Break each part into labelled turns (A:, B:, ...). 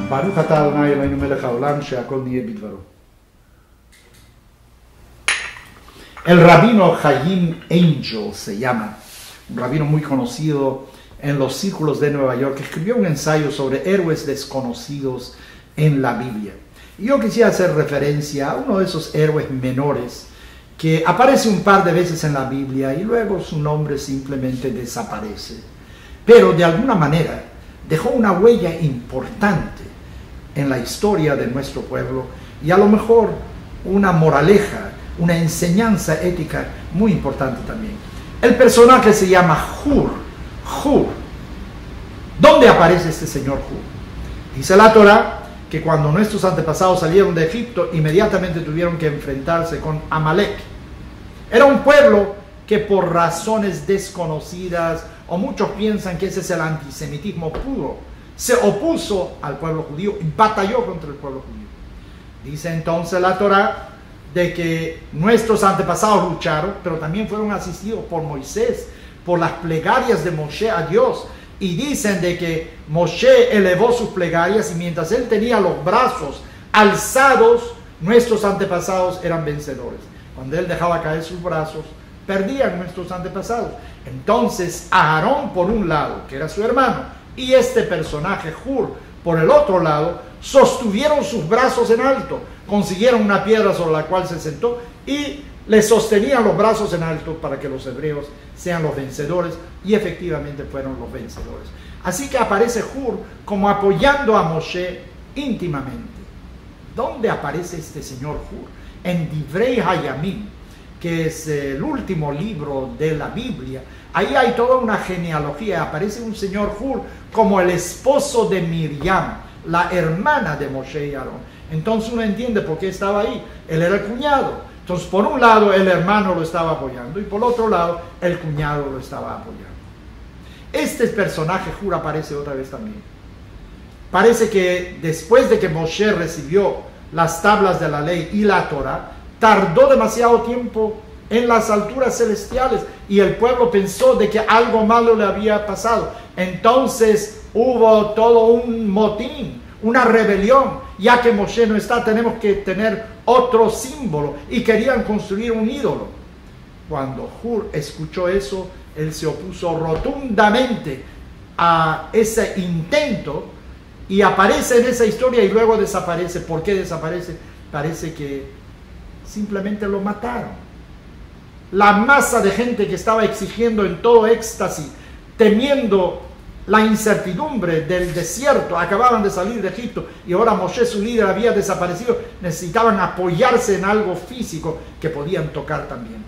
A: Baruch atah Adonai Eloheinu melech haolam she'akol niyeh bidvaro. El rabino Chaim Angel se llama, un rabino muy conocido en los círculos de Nueva York, que escribió un ensayo sobre héroes desconocidos en la Biblia. Y yo quisiera hacer referencia a uno de esos héroes menores que aparece un par de veces en la Biblia y luego su nombre simplemente desaparece. Pero de alguna manera dejó una huella importante en la historia de nuestro pueblo y a lo mejor una moraleja, una enseñanza ética muy importante también. El personaje se llama Hur. Hur. ¿Dónde aparece este señor Hur? Dice la Torah que cuando nuestros antepasados salieron de Egipto, inmediatamente tuvieron que enfrentarse con Amalek. Era un pueblo que por razones desconocidas, o muchos piensan que ese es el antisemitismo puro, se opuso al pueblo judío y batalló contra el pueblo judío. Dice entonces la Torah de que nuestros antepasados lucharon, pero también fueron asistidos por Moisés, por las plegarias de Moshe a Dios. Y dicen de que Moshe elevó sus plegarias y mientras él tenía los brazos alzados, nuestros antepasados eran vencedores. Cuando él dejaba caer sus brazos, perdían nuestros antepasados. Entonces Aarón por un lado, que era su hermano, y este personaje Hur por el otro lado, sostuvieron sus brazos en alto, consiguieron una piedra sobre la cual se sentó y le sostenían los brazos en alto para que los hebreos sean los vencedores, y efectivamente fueron los vencedores. Así que aparece Hur como apoyando a Moshe íntimamente. ¿Dónde aparece este señor Hur? En Divrei Hayamim, que es el último libro de la Biblia. Ahí hay toda una genealogía. Aparece un señor Hur como el esposo de Miriam, la hermana de Moshe y Aarón. Entonces uno entiende por qué estaba ahí. Él era el cuñado. Entonces, por un lado, el hermano lo estaba apoyando y por otro lado, el cuñado lo estaba apoyando. Este personaje Hur aparece otra vez también. Parece que después de que Moshe recibió las tablas de la ley y la Torah, tardó demasiado tiempo en las alturas celestiales y el pueblo pensó de que algo malo le había pasado. Entonces hubo todo un motín, una rebelión. Ya que Moshe no está, tenemos que tener otro símbolo, y querían construir un ídolo. Cuando Hur escuchó eso, él se opuso rotundamente a ese intento y aparece en esa historia y luego desaparece. ¿Por qué desaparece? Parece que simplemente lo mataron. La masa de gente que estaba exigiendo en todo éxtasis, temiendo la incertidumbre del desierto, acababan de salir de Egipto y ahora Moshe, su líder, había desaparecido, necesitaban apoyarse en algo físico que podían tocar también.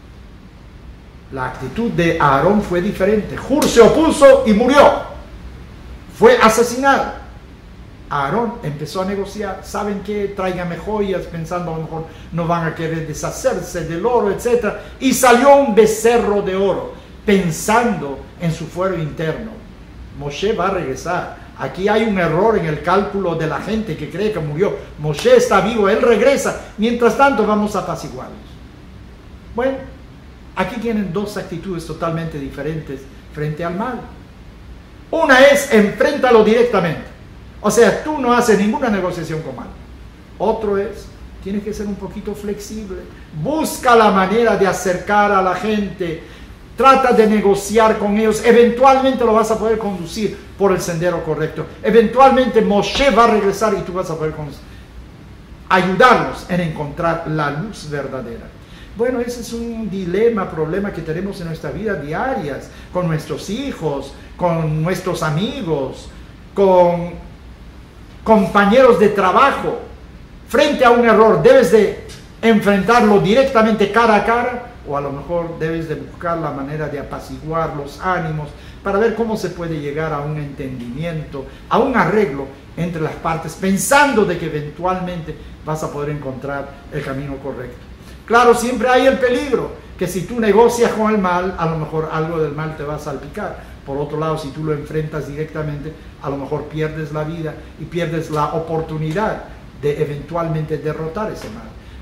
A: La actitud de Aarón fue diferente. Hur se opuso y murió, fue asesinado. Aarón empezó a negociar. ¿Saben qué? Tráiganme joyas, pensando a lo mejor no van a querer deshacerse del oro, etc. Y salió un becerro de oro, pensando en su fuero interno. Moshe va a regresar. Aquí hay un error en el cálculo de la gente que cree que murió. Moshe está vivo, él regresa. Mientras tanto vamos a apaciguarlos. Bueno, aquí tienen dos actitudes totalmente diferentes frente al mal. Una es, enfréntalo directamente. O sea, tú no haces ninguna negociación con mal. Otro es, tienes que ser un poquito flexible. Busca la manera de acercar a la gente. Trata de negociar con ellos. Eventualmente lo vas a poder conducir por el sendero correcto. Eventualmente Moshe va a regresar y tú vas a poder ayudarlos en encontrar la luz verdadera. Bueno, ese es un dilema, problema que tenemos en nuestra vida diarias, con nuestros hijos, con nuestros amigos, con compañeros de trabajo. Frente a un error, debes de enfrentarlo directamente cara a cara, o a lo mejor debes de buscar la manera de apaciguar los ánimos para ver cómo se puede llegar a un entendimiento, a un arreglo entre las partes, pensando de que eventualmente vas a poder encontrar el camino correcto. Claro, siempre hay el peligro que si tú negocias con el mal, a lo mejor algo del mal te va a salpicar. Por otro lado, si tú lo enfrentas directamente, a lo mejor pierdes la vida y pierdes la oportunidad de eventualmente derrotar ese mal.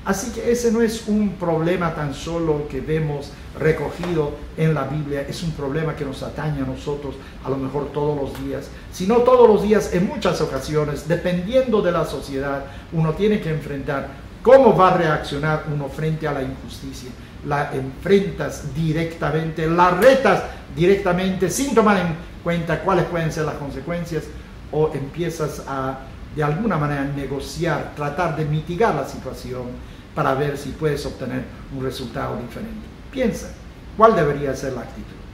A: Así que ese no es un problema tan solo que vemos recogido en la Biblia, es un problema que nos atañe a nosotros a lo mejor todos los días. Si no todos los días, en muchas ocasiones, dependiendo de la sociedad, uno tiene que enfrentar cómo va a reaccionar uno frente a la injusticia. La enfrentas directamente, la retas directamente sin tomar en cuenta cuáles pueden ser las consecuencias, o empiezas a de alguna manera negociar, tratar de mitigar la situación para ver si puedes obtener un resultado diferente. Piensa, ¿cuál debería ser la actitud?